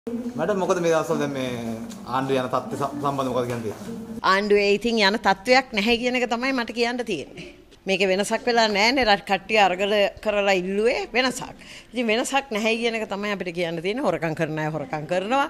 Madam මොකද මේ දවස්වල දැන් මේ ආණ්ඩුව යන තත්ත්වය සම්බන්ධව මොකද කියන්නේ? ආණ්ඩුවේ ඉතින් යන තත්ත්වයක් නැහැ කියන එක තමයි මට කියන්න තියෙන්නේ. මේකේ වෙනසක් වෙලා නැහැනේ රට කට්ටිය අරගල කරලා ඉල්ලුවේ වෙනසක්. ඉතින් වෙනසක් නැහැ කියන එක තමයි අපිට කියන්න තියෙන්නේ. හොරකම් කරන අය හොරකම් කරනවා.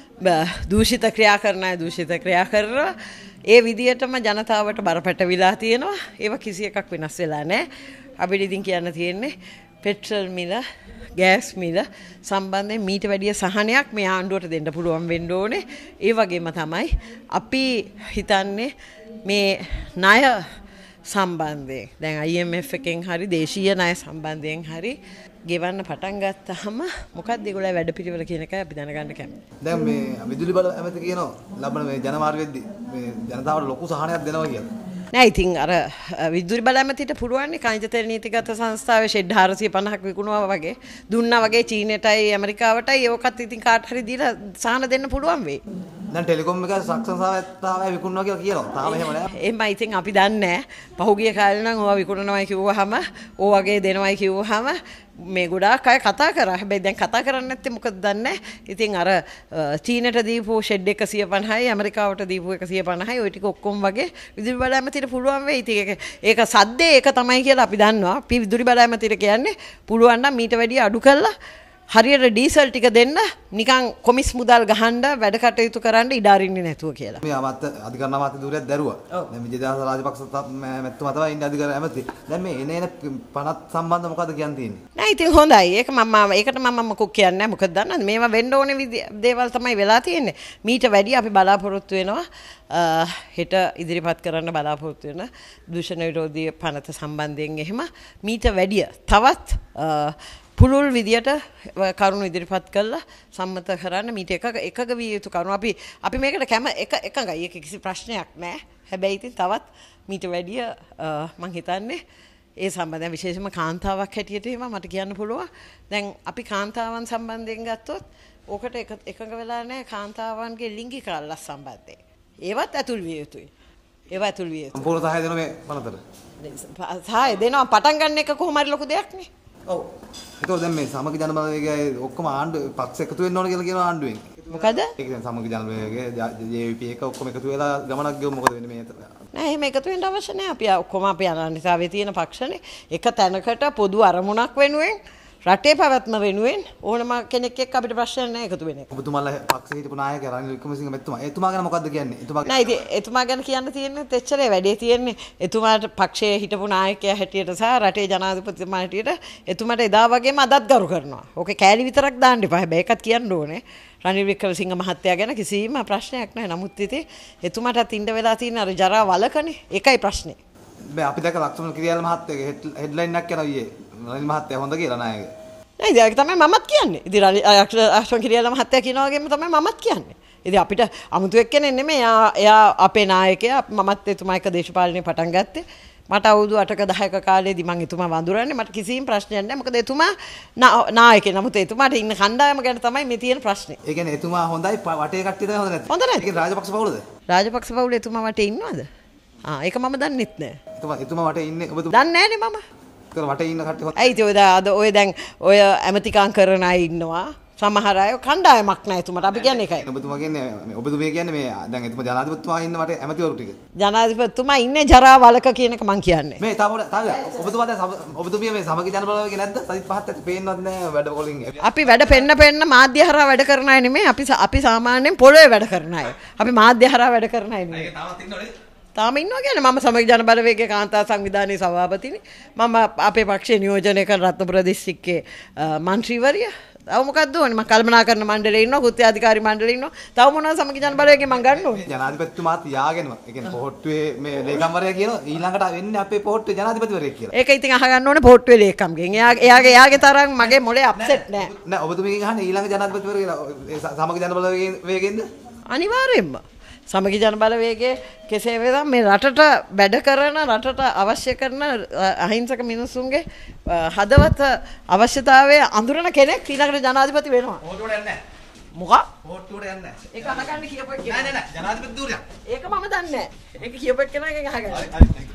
දූෂිත ක්‍රියා කරන අය දූෂිත ක්‍රියා කරනවා. ඒ විදියටම ජනතාවට බරපතලවිලා තියෙනවා. ඒව කිසි එකක් වෙනස් වෙලා නැහැ. අපිට ඉතින් කියන්න තියෙන්නේ පෙට්‍රල් මිල ගෑස් මිල සම්බන්ධයෙන් මීට වැඩිය සහනයක් මේ ආණ්ඩුවට දෙන්න පුළුවන් වෙන්න ඕනේ. ඒ වගේම තමයි අපි හිතන්නේ මේ ණය සම්බන්ධයෙන් දැන් IMF එකෙන් හරි දේශීය ණය සම්බන්ධයෙන් හරි ගෙවන්න පටන් ගත්තාම මොකක්ද ඒගොල්ලෝ වැඩ පිළිවෙල කියන එකයි අපි දැනගන්න කැමතියි. දැන් මේ විදුලි බල ඇමති කියනවා ලබන මේ ජනවාරි වෙද්දී මේ ජනතාවට ලොකු සහනයක් දෙනවා කියලා. නෑ ඉතින් අර විදුලි බල ඇමතිට පුළුවන් නේ කනිජ තෙල් නීතිගත සංස්ථාවේ ෂෙඩ් 450ක් විකුණුවා වගේ දුන්නා වගේ චීනයටයි ඇමරිකාවටයි ඒකත් ඉතින් කාට හරි දීලා සහන දෙන්න පුළුවන් වෙයි. දැන් ටෙලිකොම් එක සක්සන්සාවයි විකුණනවා කියලා කියනවා. තාම එහෙම නෑ. එහෙමයි ඉතින් අපි දන්නේ නෑ. පහුගිය කාලේ නම් ඕවා විකුණනවායි කිව්වහම ඕ වගේ දෙනවායි කිව්වහම මේ ගොඩාක් අය කතා කරා. හැබැයි දැන් කතා කරන්නේ නැත්තේ මොකද දන්නේ? ඉතින් අර චීනට දීපු ෂෙඩ් 150යි ඇමරිකාවට දීපු 150යි ওই ටික ඔක්කොම වගේ විදුලි බල ඇමතිට පුළුවන් වෙයි. ඉතින් ඒක සද්දේ ඒක තමයි කියලා අපි දන්නවා. අපි විදුලි බල ඇමතිට කියන්නේ පුළුවන් නම් මීට වැඩිය අඩු කළා හරියට ඩීසල් ටික දෙන්න නිකන් කොමිස් මුදල් ගහන්න වැඩ කටයුතු කරන්න ඉඩ අරින්නේ නැතුව කියලා. මේ අධිකරණ අමාත්‍ය ධූරයක් දැරුවා. දැන් විජේදාස රාජපක්ෂ මැතිතුමා තමයි ඉන්නේ අධිකරණ ඇමති. දැන් මේ එන පනත් සම්බන්ධ මොකද කියන්න තියෙන්නේ? නෑ ඉතින් හොඳයි. ඒකට මම මොකක් කියන්නේ නැහැ. මොකද දන්නවද මේවා වෙන්න ඕනේ දේවල් තමයි වෙලා තියෙන්නේ. මීට වැඩිය අපි බලාපොරොත්තු වෙනවා හෙට ඉදිරිපත් කරන්න බලාපොරොත්තු වෙන දූෂණ විරෝධී පනත සම්බන්ධයෙන් එහෙම මීට වැඩිය තවත් පුළුල් විදියට කරුණු ඉදිරිපත් කළා සම්මත කරන්න මීට එකක විය යුතු කරුණු අපි මේකට එකඟයි. ඒක කිසි ප්‍රශ්නයක් නෑ. හැබැයි ඉතින් තවත් මීට වැඩිය මං හිතන්නේ ඒ සම්බන්ධයෙන් විශේෂයෙන්ම කාන්තාවක් හැටියට එහෙම මට කියන්න පුළුවන්. දැන් අපි කාන්තාවන් සම්බන්ධයෙන් ගත්තොත් ඕකට එකඟ වෙලා නැහැ කාන්තාවන්ගේ ලිංගික අල්ලස් සම්බන්ධයෙන්. ඒවත් ඇතුල් විය යුතුයි. ඒවා ඇතුල් විය යුතුයි. සම්පූර්ණ සහාය දෙනවා මේ පනතට. සහාය දෙනවා පටන් ගන්න එක කොහොම හරි ලොකු දෙයක් නේ. ඔව්. ඒක දැන් මේ සමගි ජනබලවේගයේ ඔක්කොම ආණ්ඩුව පක්ෂ එකතු වෙන්න ඕන කියලා කියනවා ආණ්ඩුවෙන්. මොකද? ඒක දැන් සමගි ජනබලවේගයේ JVP එක ඔක්කොම එකතු වෙලා ගමනක් ගෙවමු මොකද වෙන්නේ මේ නෑ එහෙම එකතු වෙන්න අවශ්‍ය නෑ. අපි ඔක්කොම අපේ අනන්‍යතාවයේ තියෙන පක්ෂනේ එක තැනකට පොදු අරමුණක් වෙනුවෙන් රටේ පැවැත්ම වෙනුවෙන් ඕනම කෙනෙක් එක්ක අපිට ප්‍රශ්න නැහැ එකතු වෙන එක. ඔබතුමාලා පක්ෂේ හිටපු නායකයා රනිල් වික්‍රමසිංහ මැතිතුමා එතුමා ගැන මොකද්ද කියන්නේ? නෑ ඉතින් එතුමා ගැන කියන්න තියෙන්නේ තෙච්චරේ වැඩේ තියෙන්නේ එතුමාට පක්ෂයේ හිටපු නායකයා හැටියට සහ රටේ ජනාධිපතිතුමා හැටියට එතුමාට එදා වගේම අදත් ගරු කරනවා. ඕකේ කෑලි විතරක් දාන්න එපා. හැබැයි ඒකත් කියන්න ඕනේ. රනිල් වික්‍රමසිංහ මහත්තයා ගැන කිසිම ප්‍රශ්නයක් නැහැ. නමුත් ඉතින් එතුමාටත් ඉන්න වෙලා තියෙන අර ජරා වලකනේ. ඒකයි ප්‍රශ්නේ. බෑ අපි දැක්ක ලක්ෂ්මන් කිරියාල මහත්තයාගේ හෙඩ්ලයින් එකක් යනවා ඊයේ. රනිල් මහත්තයා හොඳ කියලා නායකයා. නෑ ඒක තමයි මමත් කියන්නේ. ඉතින් අක්ෂන් කිරියාල මහත්තයා කියනවා වගේම තමයි මමත් කියන්නේ. ඉතින් අපිට අමුතුවෙක් කෙනෙක් නෙමෙයි. එයා අපේ නායකයා. මමත් එතුමා එක දේශපාලනේ පටන් ගත්තේ. මට අවුරුදු 8ක 10ක කාලේදී මම එතුමා වඳුරන්නේ. මට කිසිම ප්‍රශ්නයක් නැහැ. මොකද එතුමා නායකයා. නමුත් එතුමාට ඉන්න කණ්ඩායම ගැන තමයි මේ තියෙන ප්‍රශ්නේ. ඒ කියන්නේ එතුමා හොඳයි වටේ කට්ටිය තමයි හොඳ නැත්තේ. හොඳ නැහැ. ඒක රාජපක්ෂ පවුලද? රාජපක්ෂ පවුලේ එතුමා වටේ ඉන්නවද? ඒක මම දන්නෙත් නෑ. එතුමා වටේ ඉන්නේ ඔබතුමා දන්නේ නෑනේ මම. වටේ ඉන්න කට්ටිය හොඳ. ඇයි ඔය දැන් ඔය ඇමතිකම් කරන අය ඉන්නවා. සමහර අය කණ්ඩායමක් නැහැ එතුමාට. අපි කියන්නේ ඒකයි. ඔබතුමා කියන්නේ ඔබතුමිය කියන්නේ මේ දැන් එතුමා ජනාධිපතිතුමා ඉන්න වට ඇමතිවරු ටික. ජනාධිපතිතුමා ඉන්නේ ජරා වලක කියන එක මං කියන්නේ. මේ තව ඔබතුමා දැන් ඔබතුමිය මේ සමගි ජනබලවේගය නැද්ද? සජිත් පහත් ඇති පේන්නවත් නැහැ වැඩ වලින්. අපි වැඩ පෙන්න මාධ්‍ය හරහා වැඩ කරන අය නෙමෙයි. අපි සාමාන්‍යයෙන් පොළොවේ වැඩ කරන අය. අපි මාධ්‍ය හරහා වැඩ කරන අය නෙමෙයි. ඒක තාමත් ඉන්නවනේ. තාම ඉන්නවා කියන්නේ මම සමගි ජනබලවේගයේ කාන්තා සංවිධානයේ සභාපතිනි. මම අපේ පක්ෂේ නියෝජනය කරන රත්නපුර දිස්ත්‍රික්කයේ මන්ත්‍රීවරිය. තව මොකක්ද ඕනේ? මම කල්පනා කරන මණ්ඩලයේ ඉන්නවා, කෘත්‍ය අධිකාරී මණ්ඩලයේ ඉන්නවා. තව මොනවද සමගි ජනබලවේගයේ මම ගන්න ඕනේ? ජනාධිපතිතුමාත් යාගෙනවා. ඒ කියන්නේ පොහොට්ටුවේ මේ ලේකම්වරයා කියනවා ඊළඟට වෙන්නේ අපේ පොහොට්ටුවේ ජනාධිපතිවරයෙක් කියලා. ඒක ඉතින් අහගන්න ඕනේ පොහොට්ටුවේ ලේකම්ගෙන්. එයාගේ තරම් මගේ මොලේ අප්සෙට් නෑ. නෑ ඔබතුමීගෙන් අහන්නේ ඊළඟ ජනාධිපතිවරයා සමගි ජනබලවේගයෙන්ද? අනිවාර්යෙන්ම. සමගි ජනබලවේගයේ කෙසේ වෙතත් මේ රටට වැඩ කරන රටට අවශ්‍ය කරන අහිංසක මිනිසුන්ගේ හදවත අවශ්‍යතාවය අඳුරන කෙනෙක් ඊළඟට ජනාධිපති වෙනවා. පොහොට්ටුවට යන්නේ නැහැ. මොකක්? පොහොට්ටුවට යන්නේ නැහැ. ඒක අහගන්න කියපුවා. නෑ නෑ නෑ ජනාධිපති ධූරයක්. ඒක මම දන්නේ නැහැ. ඒක කියපුවා කෙනාගෙන් අහගන්න.